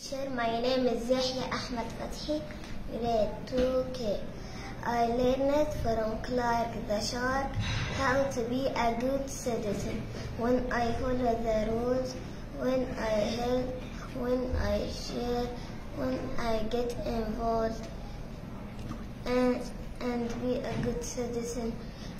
teacher. My name is Yahya Ahmed Fathi, grade 2K. I learned from Clark the Shark how to be a good citizen. When I follow the rules, when I help, when I share, when I get involved and be a good citizen.